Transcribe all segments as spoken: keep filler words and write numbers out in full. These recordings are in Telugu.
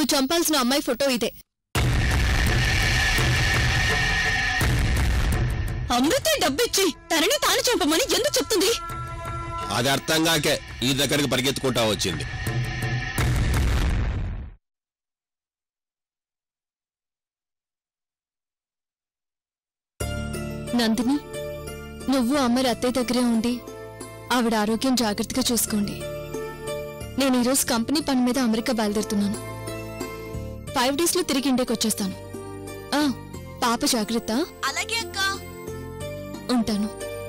నువ్వు చంపాల్సిన అమ్మాయి ఫోటో ఇదే. అమృత డబ్బిచ్చి తనని తాను చంపమని ఎందుకు చెప్తుంది? అది అర్థంగాకే ఈ దగ్గరికి పరిగెత్తుకుంటా వచ్చింది. నందిని, నువ్వు అమ్మ అత్తయ్య దగ్గరే ఉండి ఆవిడ ఆరోగ్యం జాగ్రత్తగా చూసుకోండి. నేను ఈరోజు కంపెనీ పని మీద అమెరికా బయలుదేరుతున్నాను. ఫైవ్ డేస్ లో తిరిగి ఇండియాకి వచ్చేస్తాను. ఆ పాప జాగ్రత్త. అలాగే అక్క. ఉంటాను.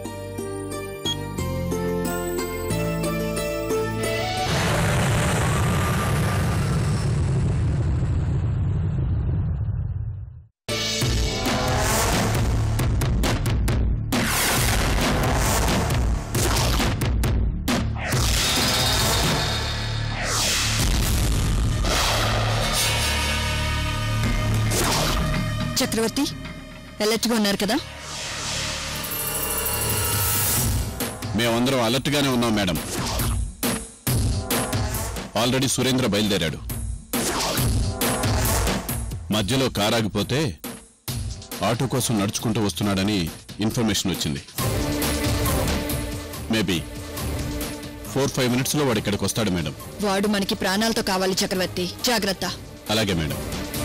చక్రవర్తి అలర్ట్ గా ఉన్నారు కదా? మేమందరం అలర్ట్ గానే ఉన్నాం మేడం. ఆల్రెడీ సురేంద్ర బయలుదేరాడు. మధ్యలో కారు ఆగిపోతే ఆటో కోసం నడుచుకుంటూ వస్తున్నాడని ఇన్ఫర్మేషన్ వచ్చింది. మేబీ ఫోర్ ఫైవ్ మినిట్స్ లో వాడు ఇక్కడికి వస్తాడు మేడం. వాడు మనకి ప్రాణాలతో కావాలి చక్రవర్తి, జాగ్రత్త. అలాగే మేడం.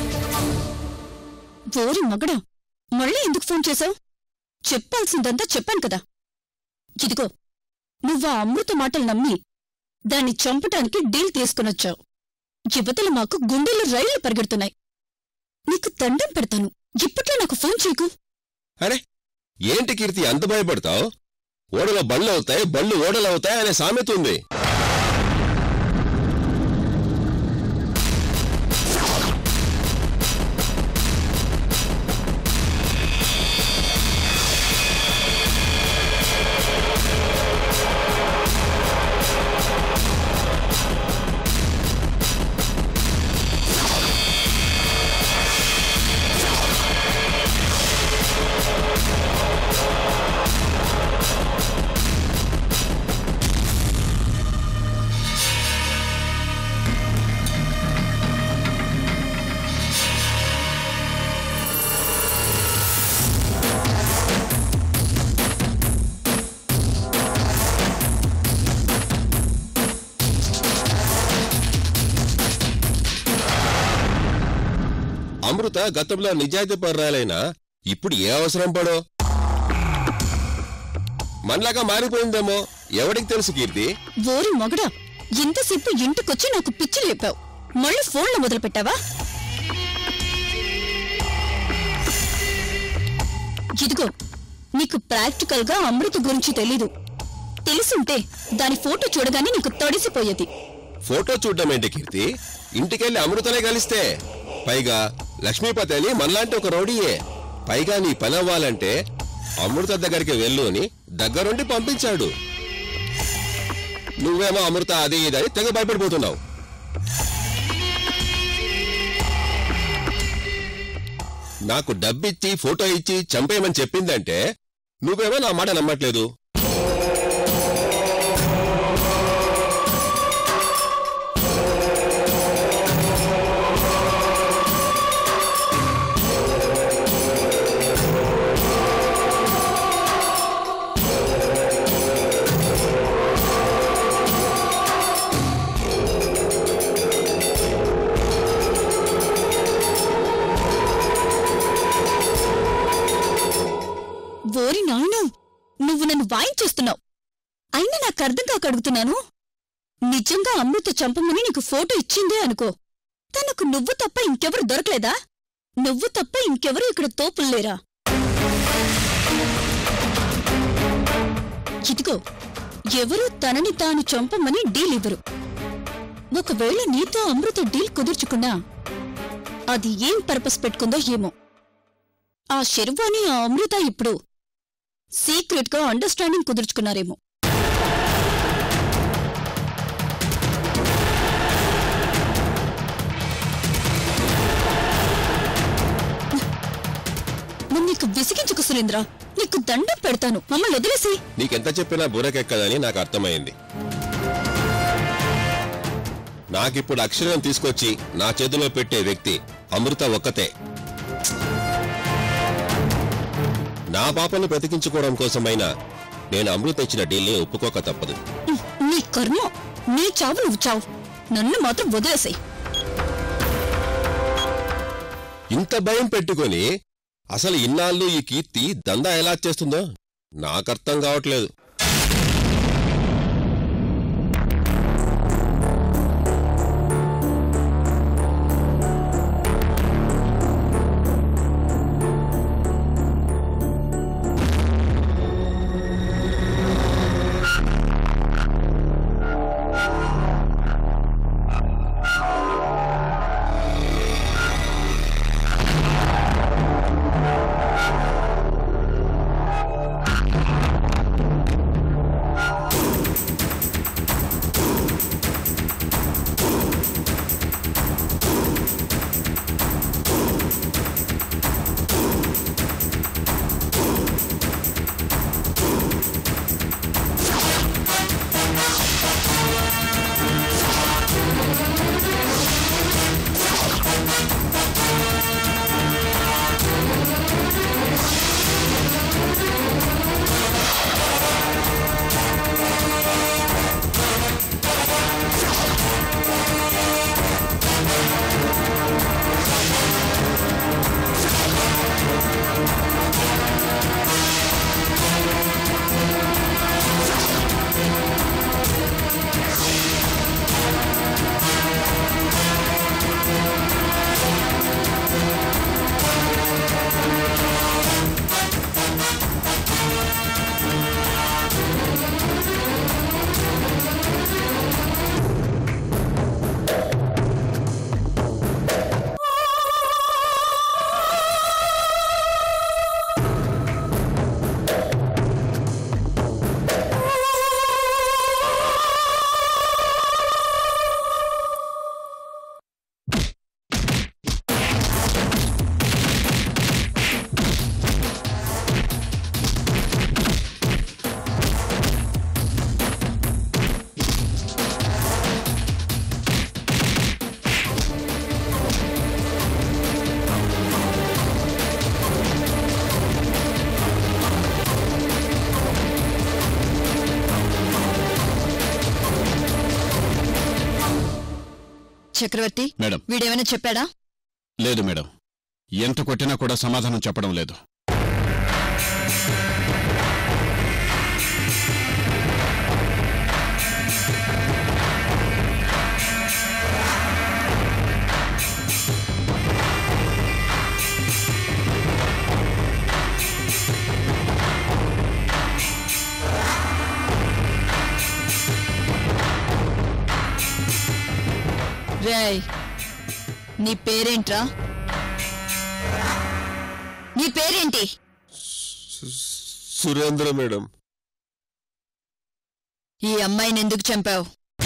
ఓరి మగడా, మళ్ళీ ఎందుకు ఫోన్ చేశావు? చెప్పాల్సిందంతా చెప్పాను కదా. ఇదిగో, నువ్వా అమృత మాటలు నమ్మి దాన్ని చంపటానికి డీల్ తీసుకునొచ్చావు. యువతల మాకు గుండెల్లో రైళ్లు పరిగెడుతున్నాయి. నీకు దండం పెడతాను, ఇప్పట్లో నాకు ఫోన్ చేయకు. అరే ఏంటి కీర్తి అంత భయపడతావు? ఓడలో బళ్ళు అవుతాయి, బళ్ళు ఓడలు అవుతాయి అనే సామెత ఉంది. అమృత గతంలో నిజాయితీ పర్రాలైనా ఇప్పుడు ఏ అవసరం పడో మనలాగా మారిపోయిందేమో ఎవడికి తెలుసు కీర్తి. ఓరి మొగడా, ఇంతసేపు ఇంటికొచ్చి నాకు పిచ్చి లేపావు, మళ్ళీ ఫోన్లో మొదలు పెట్టావా? ఇదిగో, నీకు ప్రాక్టికల్ గా అమృత గురించి తెలీదు. తెలుసుంటే దాని ఫోటో చూడగానే నీకు తడిసిపోయేది. ఫోటో చూడడం ఏంటి కీర్తి? ఇంటికెళ్ళి అమృతనే కలిస్తే, పైగా లక్ష్మీపతి అని మనలాంటి ఒక రౌడీయే. పైగా నీ పని అవ్వాలంటే అమృత దగ్గరికి వెళ్ళు అని దగ్గరుండి పంపించాడు. నువ్వేమో అమృత అది ఇదని తెగ భయపడిపోతున్నావు. నాకు డబ్బిచ్చి ఫోటో ఇచ్చి చంపేయమని చెప్పిందంటే నువ్వేమో నా మాట నమ్మట్లేదు. ఓరి నాయనా, నువ్వు నన్ను వాయించేస్తున్నావు. అయినా నాకు అర్థం కాక అడుగుతున్నాను. నిజంగా అమృత చంపమని నీకు ఫోటో ఇచ్చిందే అనుకో, తనకు నువ్వు తప్ప ఇంకెవరు దొరకలేదా? నువ్వు తప్ప ఇంకెవరు ఇక్కడ తోపుల్లేరా? ఇదిగో, ఎవరూ తనని తాను చంపమని డీల్ ఇవ్వరు. ఒకవేళ నీతో అమృత డీల్ కుదుర్చుకున్నా అది ఏం పర్పస్ పెట్టుకుందో ఏమో. ఆ శర్వాణి ఆ అమృత ఇప్పుడు సీక్రెట్ గా అండర్స్టాండింగ్ కుదుర్చుకున్నారేమో. నువ్వు నీకు విసిగించుకు సురేంద్ర, నీకు దండం పెడతాను, మమ్మల్ని వదిలేసి. నీకెంత చెప్పినా బుర్రకెక్కదని నాకు అర్థమైంది. నాకిప్పుడు అక్షరం తీసుకొచ్చి నా చేతిలో పెట్టే వ్యక్తి అమృత ఒక్కతే. నా పాపను బ్రతికించుకోవడం కోసమైనా నేను అమృత ఇచ్చిన డీల్ని ఒప్పుకోక తప్పదు. నీ కర్మ, నీ చావు నువ్వు చావు, నన్ను మాత్రం వదిలేసాయి. ఇంత భయం పెట్టుకొని అసలు ఇన్నాళ్ళు ఈ కీర్తి దందా ఎలా చేస్తుందో నాకర్థం కావట్లేదు. చక్రవర్తి మేడం, వీడేమైనా చెప్పాడా? లేదు మేడం, ఎంత కొట్టినా కూడా సమాధానం చెప్పడం లేదు. రేయ్, నీ పేరేంట్రా? నీ పేరేంటి? సురేంద్ర మేడం. ఈ అమ్మాయిని ఎందుకు చంపావు?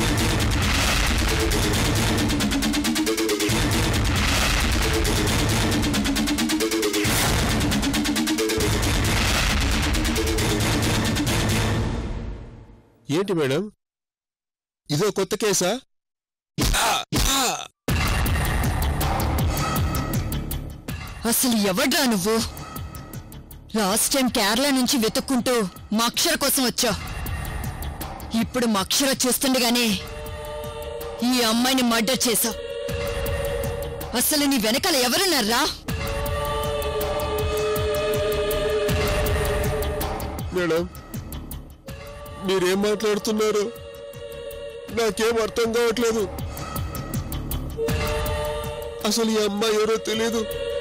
ఏంటి మేడం, ఇదో కొత్త కేసా? అసలు ఎవడ్రా నువ్వు? లాస్ట్ టైం కేరళ నుంచి వెతుక్కుంటూ మా అక్షర కోసం వచ్చా. ఇప్పుడు మా అక్షర చూస్తుండగానే ఈ అమ్మాయిని మర్డర్ చేశావు. అసలు నీ వెనకాల ఎవరున్నారా? మేడం, మీరేం మాట్లాడుతున్నారు? నాకేం అర్థం కావట్లేదు. అసలు ఈ అమ్మాయి ఎవరో తెలియదు,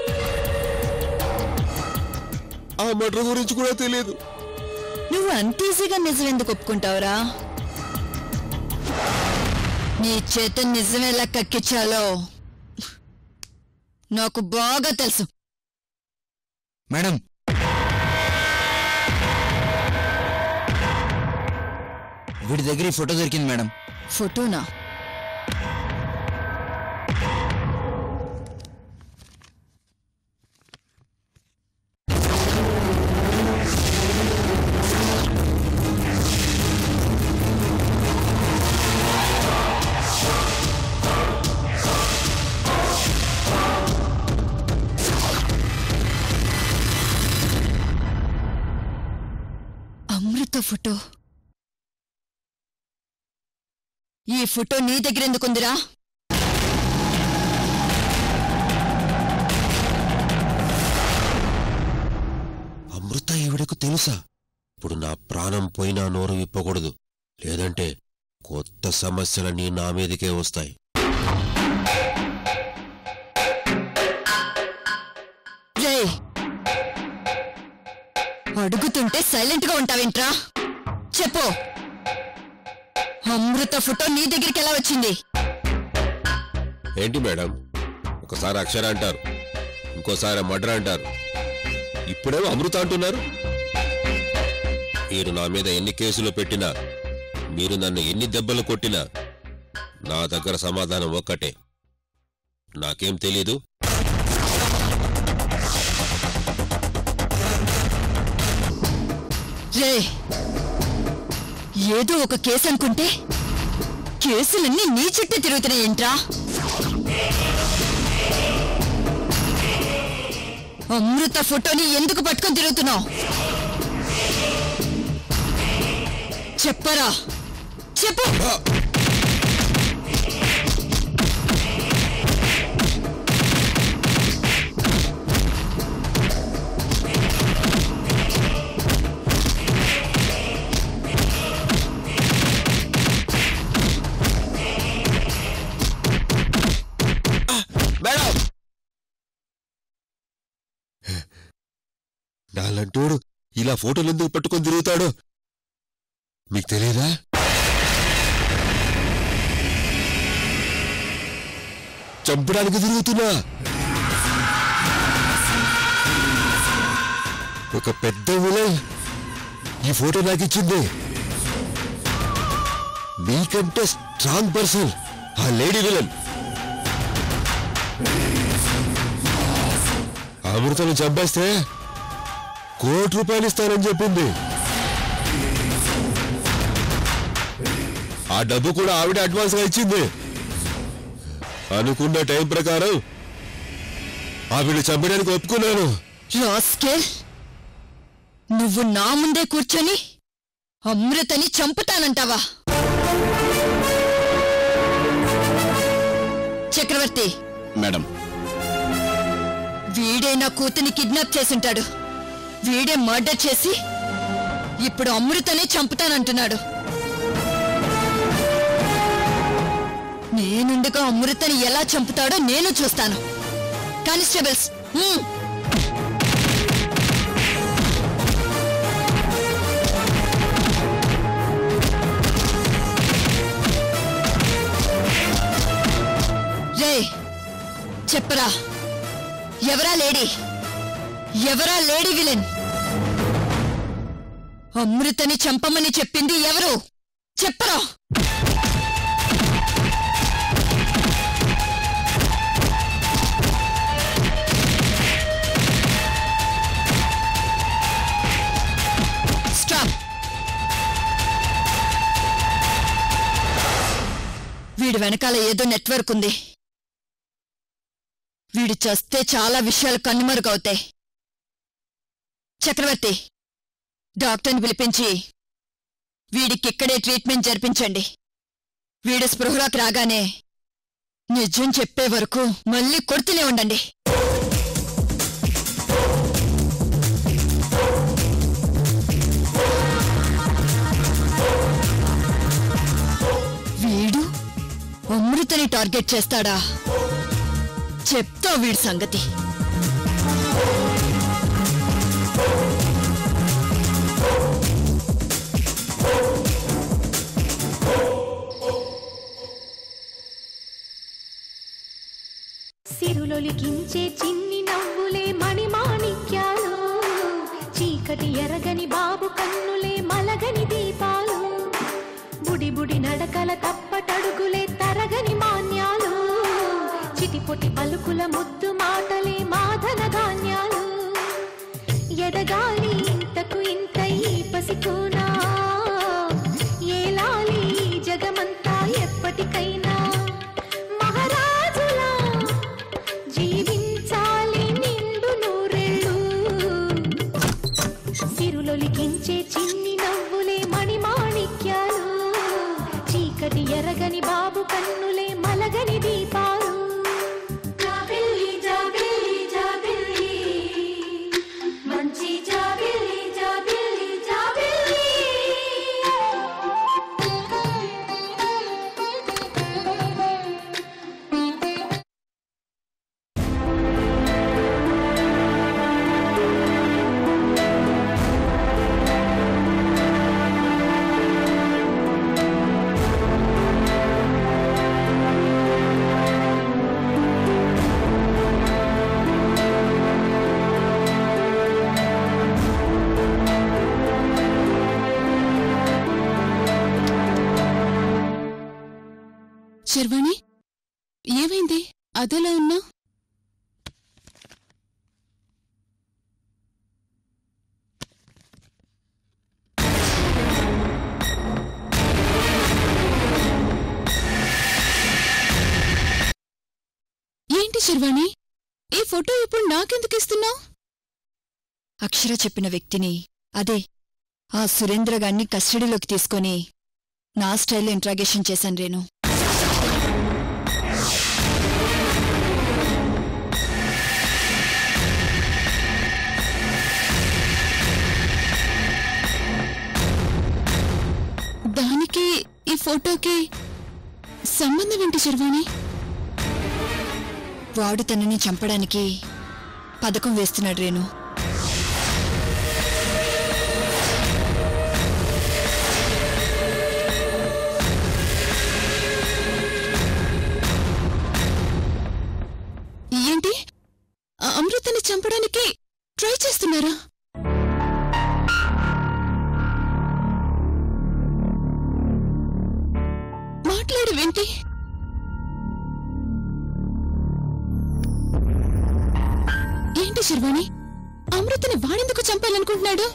ఆ మర్డర్ గురించి కూడా తెలియదు. నువ్వు అంత ఈజీగా నిజం ఎందుకు ఒప్పుకుంటావురా? నీ చేత నిజం ఎలా కక్కించాలో నాకు బాగా తెలుసు. మేడం, వీడి దగ్గర ఈ ఫోటో దొరికింది మేడం. ఫోటోనా? అమృత ఫోటో. ఈ ఫోటో నీ దగ్గర ఎందుకుందిరా? అమృత ఈవిడకు తెలుసా? ఇప్పుడు నా ప్రాణం పోయినా నోరు విప్పకూడదు, లేదంటే కొత్త సమస్యలన్నీ నా మీదకే వస్తాయి. రే, అడుగుతుంటే సైలెంట్ గా ఉంటావేంట్రా? చెప్పు, అమృత ఫోటో నీ దగ్గరికి ఎలా వచ్చింది? ఏంటి మేడం, ఒకసారి అక్షర అంటారు, ఇంకోసారి మర్డర్ అంటారు, ఇప్పుడేమో అమృత అంటున్నారు. మీరు నా మీద ఎన్ని కేసులు పెట్టినా, మీరు నన్ను ఎన్ని దెబ్బలు కొట్టినా నా దగ్గర సమాధానం ఒక్కటే, నాకేం తెలీదు. రే, ఏదో ఒక కేసు అనుకుంటే కేసులన్నీ నీ చుట్టూ తిరుగుతున్నాయేంట్రా? అమృత ఫోటోని ఎందుకు పట్టుకొని తిరుగుతున్నావు? చెప్పరా, చెప్పు. మేడం, నాలంటోడు ఇలా ఫోటోలు ఎందుకు పట్టుకొని తిరుగుతాడు మీకు తెలియదా? చంపడానికి తిరుగుతున్నా. ఒక పెద్ద విలన్ ఈ ఫోటో నాకు ఇచ్చింది. మీకంటే స్ట్రాంగ్ పర్సన్ ఆ లేడీ విలన్. అమృతను చంపేస్తే కోటి రూపాయలు ఇస్తానని చెప్పింది. ఆ డబ్బు కూడా ఆవిడ అడ్వాన్స్ గా ఇచ్చింది. అనుకున్న టైం ప్రకారం ఆవిడ చంపడానికి ఒప్పుకున్నాను. రాస్కెల్, నువ్వు నా ముందే కూర్చొని అమృతని చంపుతానంటావా? చక్రవర్తి మేడం, వీడే నా కూతుని కిడ్నాప్ చేసుంటాడు. వీడే మర్డర్ చేసి ఇప్పుడు అమృతనే చంపుతానంటున్నాడు. నేనుండగా అమృతని ఎలా చంపుతాడో నేను చూస్తాను. కానిస్టేబుల్స్, రే, చెప్పరా, ఎవరా లేడీ? ఎవరా లేడీ విలన్? అమృతని చంపమని చెప్పింది ఎవరు? చెప్పరా. స్టాప్. వీడి వెనకాల ఏదో నెట్వర్క్ ఉంది. వీడు చస్తే చాలా విషయాలు కన్నుమరుగవుతాయి. చక్రవర్తి, డాక్టర్ని పిలిపించి వీడికిక్కడే ట్రీట్మెంట్ జరిపించండి. వీడు స్పృహలోకి రాగానే నిజం చెప్పే వరకు మళ్ళీ కొడుతూనే ఉండండి. వీడు అమృతని టార్గెట్ చేస్తాడా? చెప్తా వీడి సంగతి. సిరులొలికించే చిన్ని నవ్వులే మణిమాణిక్యాలు, చీకటి ఎరగని బాబు కన్నులే మలగని దీపాలు, బుడి బుడి నడకల తప్పటడుగులే తరగని మాన్యాలు, చిటిపొటి పలుకుల ముద్దు మాటలే మాధన ధాన్యాలు, ఎదగాలి ఇంతకు ఇంత ఈ పసికోనా, ఏలాలి జగమంతా ఎప్పటికైనా, మహారాజులా జీవించాలి నిండు నూరెళ్ళు, సిరులొలికించే చిన్ని నవ్వులే అదెలా ఉన్నా? ఏంటి శర్వాణి, ఈ ఫోటో ఇప్పుడు నాకెందుకు ఇస్తున్నావు? అక్షర చెప్పిన వ్యక్తిని, అదే ఆ సురేంద్ర గాన్ని కస్టడీలోకి తీసుకొని నా స్టైల్లో ఇంట్రాగేషన్ చేశాను రేణు. దానికి ఈ ఫోటోకి సంబంధం ఏంటి శర్వాణి? వాడు తనని చంపడానికి పథకం వేస్తున్నాడు రేణు. ఏంటి, అమృతని చంపడానికి ట్రై చేస్తున్నారా? మాట్లాడు వింటి. ఏంటి శర్వాణి, అమృతని వాడెందుకు చంపాలనుకుంటున్నాడు?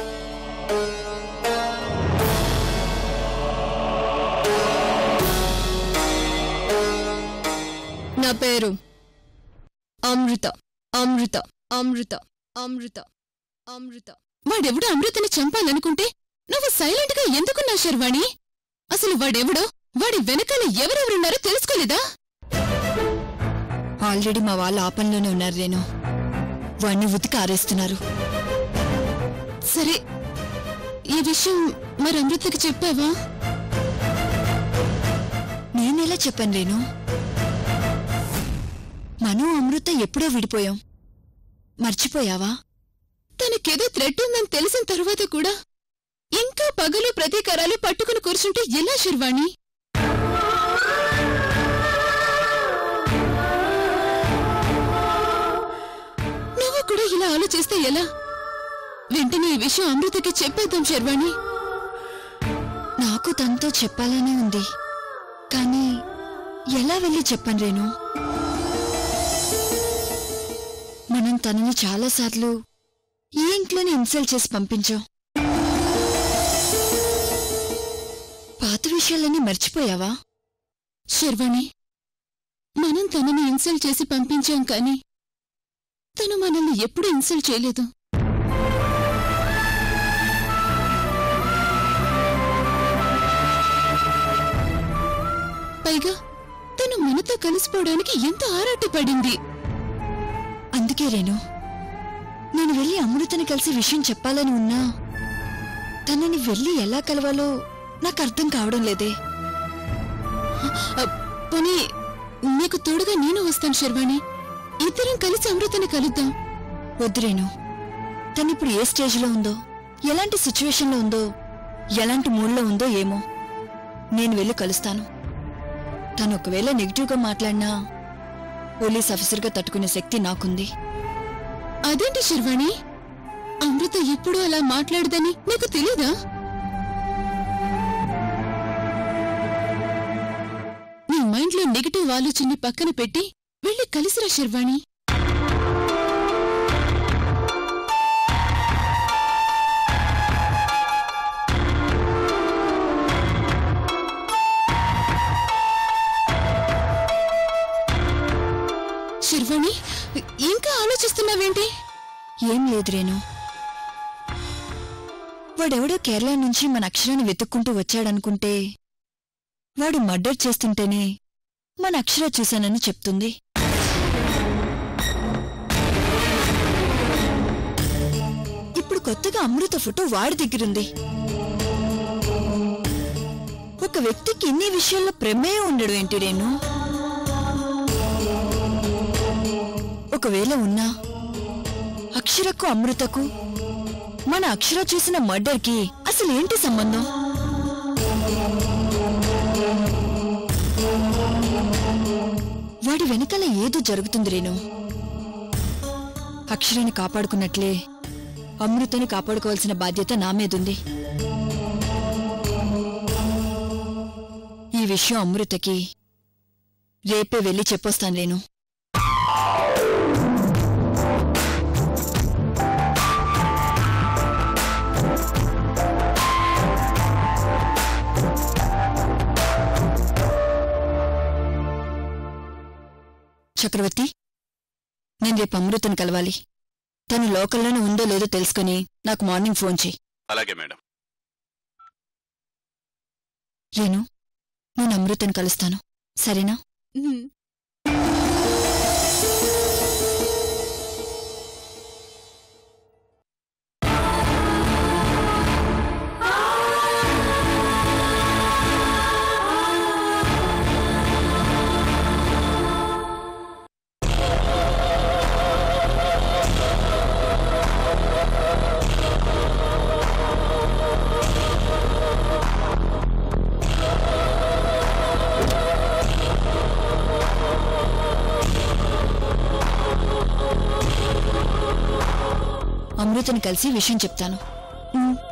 నా పేరు అమృత. అమృత అమృత అమృత అమృత. వాడెవడో అమృతని చంపాలనుకుంటే నువ్వు సైలెంట్ గా ఎందుకున్నా శర్వాణి? అసలు వాడెవడో, వాడి వెనకాల ఎవరెవరున్నారో తెలుసుకోలేదా? ఆల్రెడీ మా వాళ్ళు ఆపంలోనే ఉన్నారు రేణు. వాణ్ణి ఉతికి ఆరేస్తున్నారు. సరే, ఈ విషయం మరి అమృతకి చెప్పావా? నేనెలా చెప్పాను రేణు? మను అమృత ఎప్పుడో విడిపోయాం, మర్చిపోయావా? తనకేదో థ్రెట్ ఉందని తెలిసిన తరువాత కూడా ఇంకా పగలు ప్రతీకారాలు పట్టుకుని కూర్చుంటే ఎలా శర్వాణి? నువ్వు కూడా ఇలా ఆలోచిస్తే ఎలా? వెంటనే ఈ విషయం అమృతకి చెప్పేద్దాం శర్వాణి. నాకు తనతో చెప్పాలనే ఉంది, కానీ ఎలా వెళ్ళి చెప్పను రేణు? మనం తనని చాలాసార్లు ఈ ఇంట్లోనే ఇన్సల్ట్ చేసి పంపించాం. పాత విషయాలన్నీ మర్చిపోయావా? శర్వాణి, మనం తనని ఇన్సల్ట్ చేసి పంపించాం కానీ తను మనల్ని ఎప్పుడూ ఇన్సల్ట్ చేయలేదు. పైగా తను మనతో కలిసిపోవడానికి ఎంత ఆరాటపడింది. అందుకే రేణు, నేను వెళ్ళి అమృతని కలిసి విషయం చెప్పాలని ఉన్నా తనని వెళ్ళి ఎలా కలవాలో నాకు అర్థం కావడం లేదే. పోనీ నీకు తోడుగా నేను వస్తాను శర్వాణి. ఇద్దరం కలిసి అమృతని కలుద్దాం. వద్దు రేణు, తనిప్పుడు ఏ స్టేజ్లో ఉందో, ఎలాంటి సిచ్యువేషన్లో ఉందో, ఎలాంటి మూడ్లో ఉందో ఏమో. నేను వెళ్ళి కలుస్తాను. తను ఒకవేళ నెగిటివ్గా మాట్లాడినా పోలీస్ ఆఫీసర్గా తట్టుకునే శక్తి నాకుంది. అదేంటి శర్వాణి, అమృత ఎప్పుడూ అలా మాట్లాడదని నీకు తెలీదా? నీ మైండ్లో నెగిటివ్ ఆలోచనని పక్కన పెట్టి వెళ్ళి కలిసిరా శర్వాణి. శర్వాణి, ఇంకా ఆలోచిస్తున్నావేంటి? ఏం లేదు రేణు, వాడెవడో కేరళ నుంచి మన అక్షరాన్ని వెతుక్కుంటూ వచ్చాడనుకుంటే వాడు మర్డర్ చేస్తుంటేనే మన అక్షర చూశానని చెప్తుంది. ఇప్పుడు కొత్తగా అమృత ఫోటో వాడి దగ్గరుంది. ఒక వ్యక్తికి ఇన్ని విషయాల్లో ప్రమేయం ఉండడు ఏంటి రేణు? ఒకవేళ ఉన్నా అక్షరకు అమృతకు, మన అక్షర చూసిన మర్డర్కి అసలు ఏంటి సంబంధం? వాడి వెనకాల ఏదో జరుగుతుంది రేణు. అక్షరాన్ని కాపాడుకున్నట్లే అమృతని కాపాడుకోవాల్సిన బాధ్యత నా మీదుంది. ఈ విషయం అమృతకి రేపే వెళ్ళి చెప్పొస్తాను రేణు. చక్రవర్తి, నేను రేపు అమృతను కలవాలి. తను లోకల్లోనే ఉందో లేదో తెలుసుకుని నాకు మార్నింగ్ ఫోన్ చేయి. అలాగే మేడం. రేణు, నేను అమృతను కలుస్తాను, సరేనా? అమృతని కలిసి విషయం చెప్తాను.